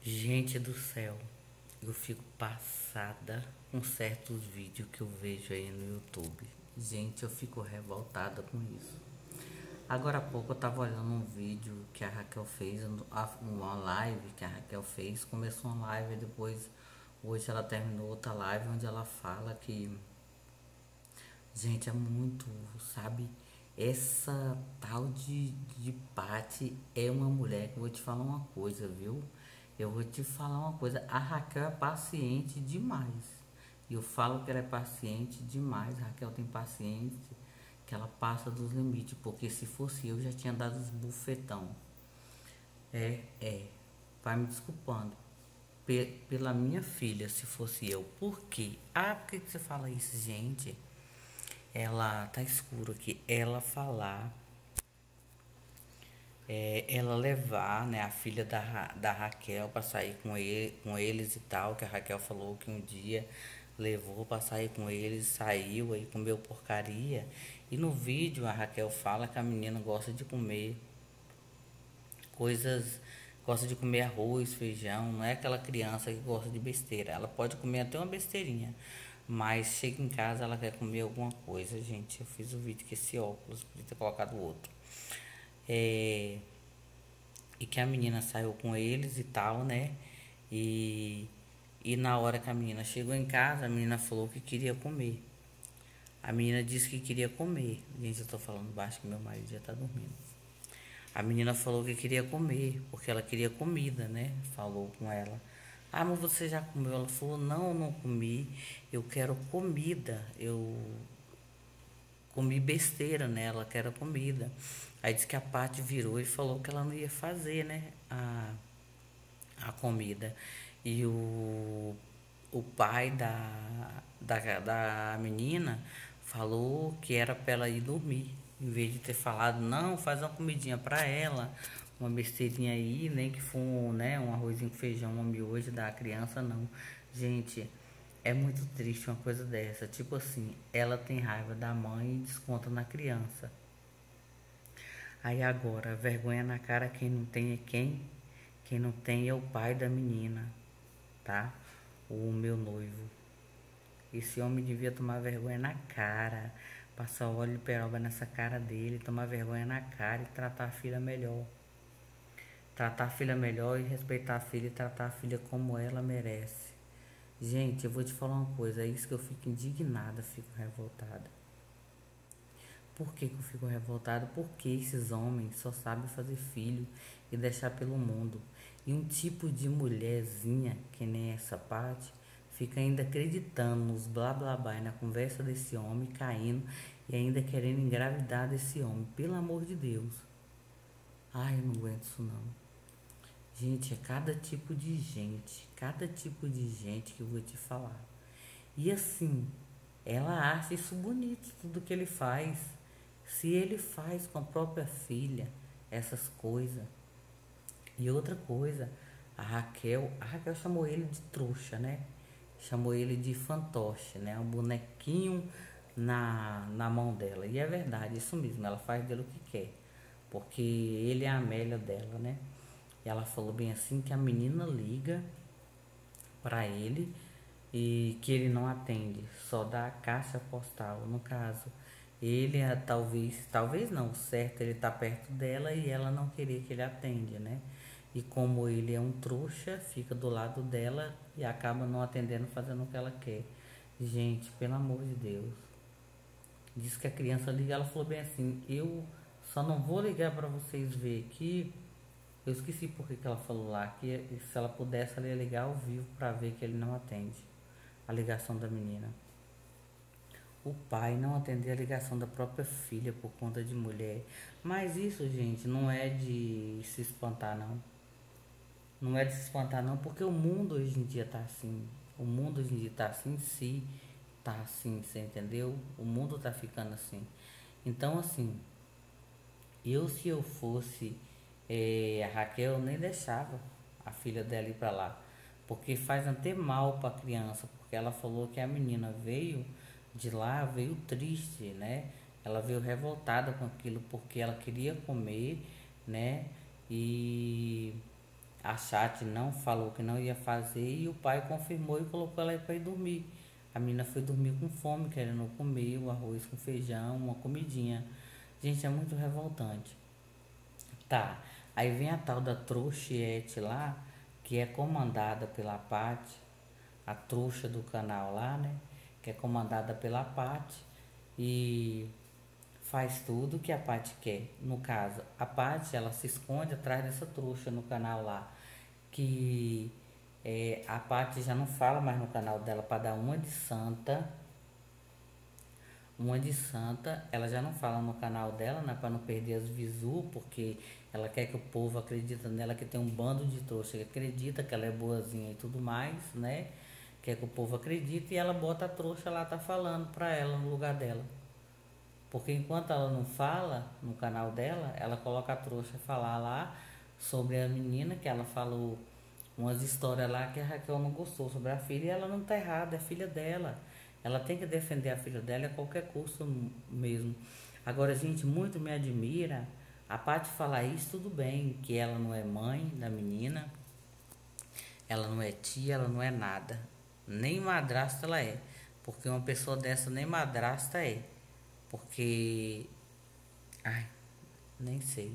Gente do céu, eu fico passada com certos vídeos que eu vejo aí no YouTube. Gente, eu fico revoltada com isso. Agora há pouco eu tava olhando um vídeo que a Raquel fez, uma live que a Raquel fez. Começou uma live e depois, hoje ela terminou outra live onde ela fala que, gente, é muito, sabe? Essa tal de Paty é uma mulher que eu vou te falar uma coisa, viu? Eu vou te falar uma coisa. A Raquel é paciente demais. E eu falo que ela é paciente demais. A Raquel tem paciência que ela passa dos limites. Porque se fosse eu, já tinha dado os bufetão. É. Vai me desculpando. Pela minha filha, se fosse eu. Por quê? Ah, por que você fala isso, gente? Ela tá escuro aqui. Ela falar, ela levar, né, a filha da Raquel para sair com eles e tal, que a Raquel falou que um dia levou para sair com eles, saiu aí, comeu porcaria. E no vídeo a Raquel fala que a menina gosta de comer coisas, gosta de comer arroz, feijão, não é aquela criança que gosta de besteira. Ela pode comer até uma besteirinha, mas chega em casa ela quer comer alguma coisa, gente. Eu fiz o vídeo com esse óculos, podia ter colocado outro. É, e que a menina saiu com eles e tal, né? E, e na hora que a menina chegou em casa, a menina falou que queria comer. A menina disse que queria comer. Gente, eu tô falando baixo que meu marido já tá dormindo. A menina falou que queria comer, porque ela queria comida, né? Falou com ela. Ah, mas você já comeu? Ela falou, não, eu não comi. Eu quero comida. Eu comi besteira nela, que era comida. Aí disse que a Paty virou e falou que ela não ia fazer, né? A comida. E o pai da menina falou que era para ela ir dormir. Em vez de ter falado, não, faz uma comidinha para ela, uma besteirinha aí, nem que for né, um arrozinho com feijão, uma miojo da criança, não. Gente, é muito triste uma coisa dessa. Tipo assim, ela tem raiva da mãe e desconta na criança. Aí agora, vergonha na cara, quem não tem é quem? Quem não tem é o pai da menina, tá? O meu noivo. Esse homem devia tomar vergonha na cara, passar óleo de peroba nessa cara dele, tomar vergonha na cara e tratar a filha melhor. Tratar a filha melhor e respeitar a filha e tratar a filha como ela merece. Gente, eu vou te falar uma coisa, é isso que eu fico indignada, fico revoltada. Por que eu fico revoltada? Porque esses homens só sabem fazer filho e deixar pelo mundo. E um tipo de mulherzinha, que nem essa parte, fica ainda acreditando nos blá blá blá e na conversa desse homem, caindo e ainda querendo engravidar desse homem. Pelo amor de Deus. Ai, eu não aguento isso não. Gente, é cada tipo de gente que eu vou te falar. E assim, ela acha isso bonito, tudo que ele faz. Se ele faz com a própria filha essas coisas. E outra coisa, a Raquel chamou ele de trouxa, né? Chamou ele de fantoche, né? Um bonequinho na mão dela. E é verdade, isso mesmo, ela faz dele o que quer. Porque ele é a Amélia dela, né? E ela falou bem assim que a menina liga para ele e que ele não atende, só dá a caixa postal. No caso, ele é talvez não, certo, ele tá perto dela e ela não queria que ele atende, né? E como ele é um trouxa, fica do lado dela e acaba não atendendo, fazendo o que ela quer. Gente, pelo amor de Deus. Diz que a criança liga, ela falou bem assim, eu só não vou ligar para vocês ver que eu esqueci porque que ela falou lá, que se ela pudesse ela ia ligar ao vivo para ver que ele não atende a ligação da menina. O pai não atender a ligação da própria filha por conta de mulher. Mas isso, gente, não é de se espantar, não. Não é de se espantar, não, porque o mundo hoje em dia tá assim. O mundo hoje em dia tá assim, se tá assim, você entendeu? O mundo tá ficando assim. Então, assim, se eu fosse a Raquel, eu nem deixava a filha dela ir pra lá. Porque faz até mal pra criança. Porque ela falou que a menina veio de lá, veio triste, né? Ela veio revoltada com aquilo porque ela queria comer, né? E A chat não falou que não ia fazer e o pai confirmou e colocou ela para ir dormir. A menina foi dormir com fome, querendo comer o arroz com feijão, uma comidinha. Gente, é muito revoltante. Tá, aí vem a tal da trouxiete lá, que é comandada pela Paty, a trouxa do canal lá, né? Que é comandada pela Paty e faz tudo que a Paty quer. No caso, a Paty, ela se esconde atrás dessa trouxa no canal lá, que a Paty já não fala mais no canal dela para dar uma de santa, ela já não fala no canal dela, né, para não perder as visu, porque ela quer que o povo acredite nela, que tem um bando de trouxa que acredita que ela é boazinha e tudo mais, né? Quer que o povo acredite e ela bota a trouxa lá, tá falando pra ela no lugar dela. Porque enquanto ela não fala no canal dela, ela coloca a trouxa falar lá sobre a menina, que ela falou umas histórias lá que a Raquel não gostou sobre a filha e ela não tá errada, é filha dela. Ela tem que defender a filha dela a qualquer custo mesmo. Agora, gente, muito me admira a parte de falar isso, tudo bem, que ela não é mãe da menina, ela não é tia, ela não é nada. Nem madrasta ela é. Porque uma pessoa dessa nem madrasta é. Porque. Ai, nem sei.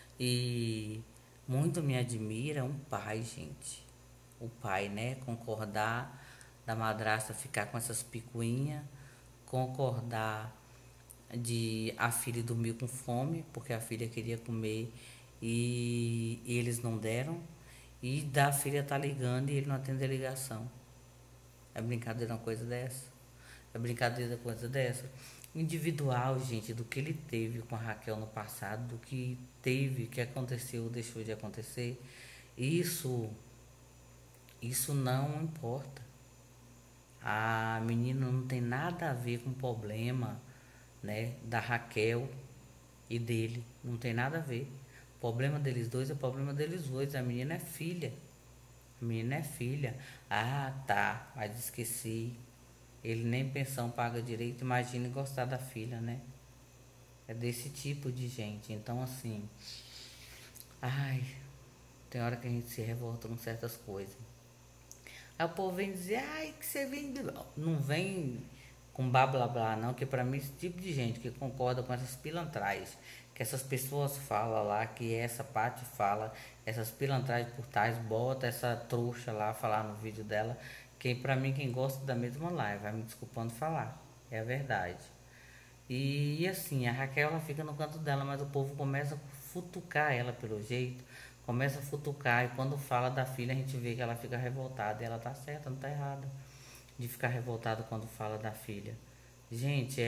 E muito me admira um pai, gente. O pai, né? Concordar da madrasta ficar com essas picuinhas, concordar de a filha dormir com fome, porque a filha queria comer e eles não deram, e da filha tá ligando e ele não atende a ligação. É brincadeira uma coisa dessa? É brincadeira uma coisa dessa? Individual, gente, do que ele teve com a Raquel no passado, do que teve, que aconteceu, deixou de acontecer, isso, isso não importa. A menina não tem nada a ver com o problema, né, da Raquel e dele. Não tem nada a ver. O problema deles dois é o problema deles dois. A menina é filha. A menina é filha. Ah, tá. Mas esqueci. Ele nem pensão paga direito. Imagine gostar da filha, né? É desse tipo de gente. Então, assim. Ai, tem hora que a gente se revolta com certas coisas. Aí o povo vem dizer, ai, que você vem. Não vem com blá blá blá, não, que pra mim esse tipo de gente que concorda com essas pilantrais, que essas pessoas falam lá, que essa parte fala, essas pilantrais por trás, bota essa trouxa lá falar no vídeo dela, que pra mim quem gosta da mesma live, vai me desculpando falar, é a verdade. E assim, a Raquel ela fica no canto dela, mas o povo começa a futucar ela pelo jeito, começa a futucar, e quando fala da filha a gente vê que ela fica revoltada, e ela tá certa, não tá errada de ficar revoltada quando fala da filha. Gente,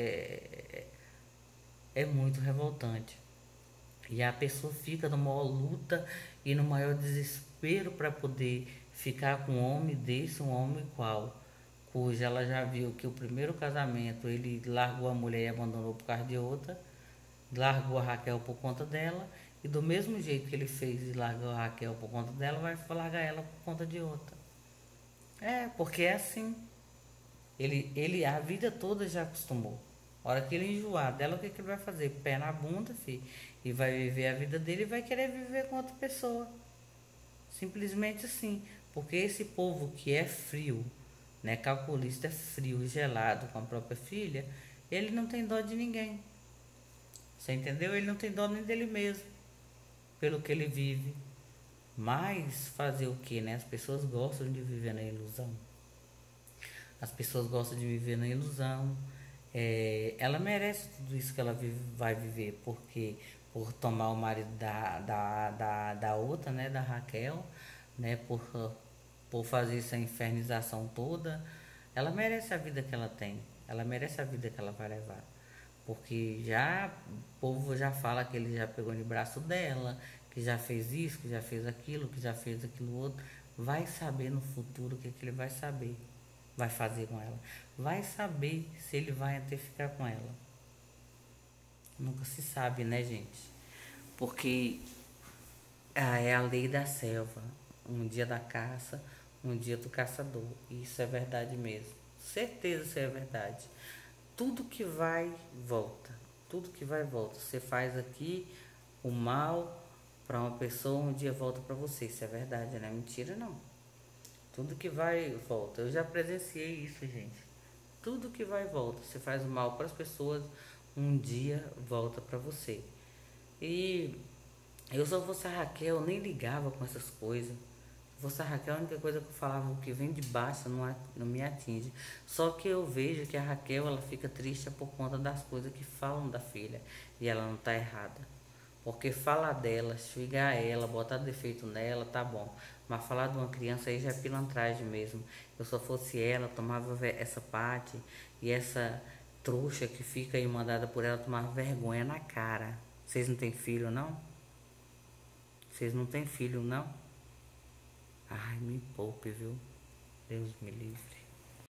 é muito revoltante. E a pessoa fica numa maior luta e no maior desespero para poder ficar com um homem desse, um homem qual, cuja ela já viu que o primeiro casamento ele largou a mulher e abandonou por causa de outra, largou a Raquel por conta dela, e do mesmo jeito que ele fez e largou a Raquel por conta dela, vai largar ela por conta de outra. É, porque é assim. Ele a vida toda já acostumou. A hora que ele enjoar dela, o que, que ele vai fazer? Pé na bunda, filho. E vai viver a vida dele e vai querer viver com outra pessoa. Simplesmente assim. Porque esse povo que é frio, né? Calculista, é frio, gelado com a própria filha, ele não tem dó de ninguém. Você entendeu? Ele não tem dó nem dele mesmo. Pelo que ele vive. Mas fazer o que, né? As pessoas gostam de viver na ilusão. As pessoas gostam de viver na ilusão. Ela merece tudo isso que ela vai viver, porque por tomar o marido da outra, né, da Raquel, né, por fazer essa infernização toda, ela merece a vida que ela tem, ela merece a vida que ela vai levar. Porque já o povo já fala que ele já pegou no braço dela, que já fez isso, que já fez aquilo, que já fez aquilo outro. Vai saber no futuro o que, que ele vai saber, vai fazer com ela. Vai saber se ele vai até ficar com ela. Nunca se sabe, né, gente? Porque é a lei da selva. Um dia da caça, um dia do caçador. E isso é verdade mesmo. Certeza isso é verdade. Tudo que vai, volta. Tudo que vai, volta. Você faz aqui o mal, Para uma pessoa, um dia volta para você. Isso é verdade, não é mentira, não. Tudo que vai, volta. Eu já presenciei isso, gente. Tudo que vai, volta. Você faz o mal para as pessoas, um dia volta para você. E eu só fosse a Raquel, eu nem ligava com essas coisas. Se fosse a Raquel, a única coisa que eu falava, o que vem de baixo não me atinge. Só que eu vejo que a Raquel, ela fica triste por conta das coisas que falam da filha. E ela não tá errada. Porque falar dela, xingar ela, botar defeito nela, tá bom. Mas falar de uma criança aí já é pilantragem mesmo. Eu só fosse ela, tomava essa parte e essa trouxa que fica aí mandada por ela tomar vergonha na cara. Vocês não têm filho, não? Vocês não têm filho, não? Ai, me poupe, viu? Deus me livre.